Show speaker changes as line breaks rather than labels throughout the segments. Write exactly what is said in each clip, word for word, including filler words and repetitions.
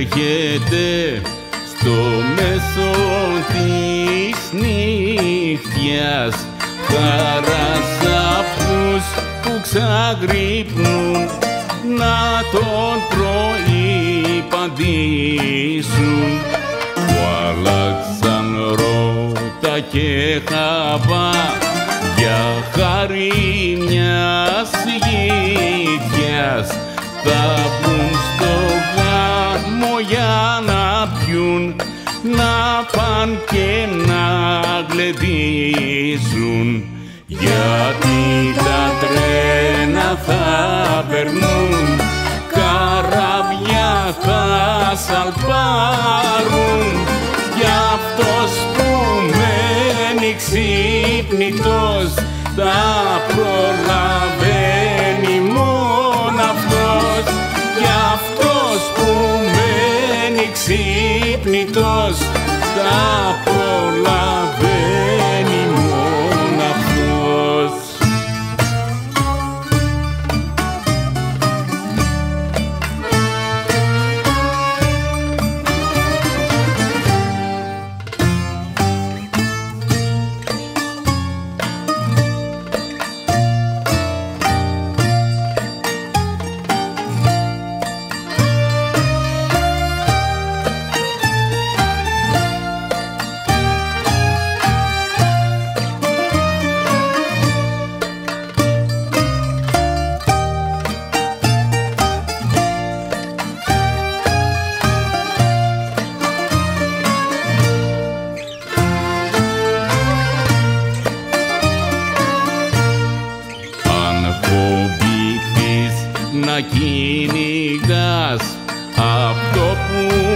έρχεται στο μέσο της νύχτιας, χαράς αυτούς που ξαγρυπνούν να τον προϋπαντήσουν, που άλλαξαν ρότα και χαβά για χάρη μιας γητιάς. Θα μπουν στο γάμο για να πιούν, να παν και να γλεντήσουν, γιατί τα τρένα θα περνούν, καράβια θα σαλπάρουν, κι αυτός που μένει ξύπνητος τα προλαβαίνει μόνο αυτός, κι αυτός που μένει ξύπνητος τα προλαβαίνει μόνο αυτός. Να κυνηγάς αυτό που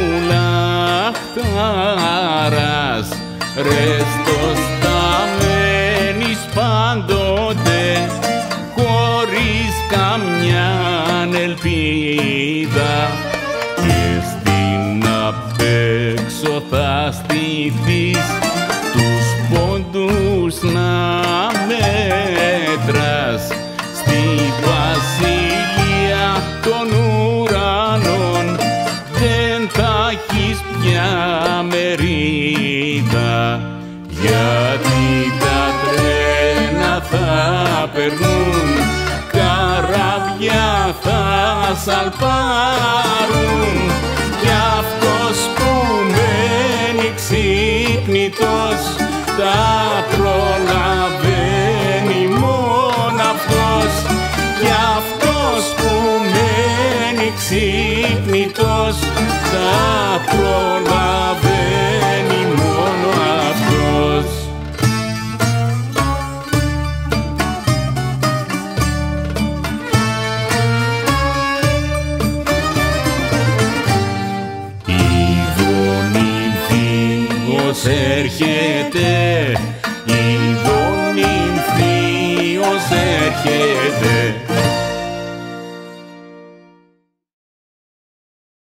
λαχτάρας, ρε στο σταμένεις πάντοτε χωρίς καμιάν ελπίδα, και στην απέξω θα στηθείς τους πόντους να μέτρας, στη βασιλεία των ουρανών δεν θα έχεις πια μερίδα, γιατί τα τρένα θα περνούν, καράβια θα σαλπάρουν, κι αυτός που μένει ξύπνητος τα προλαβαίνει μόνο αυτός, κι αυτός που μένει ξύπνητος τα προλαβαίνει μόνο αυτός. Ειδών νυμφίος έρχεται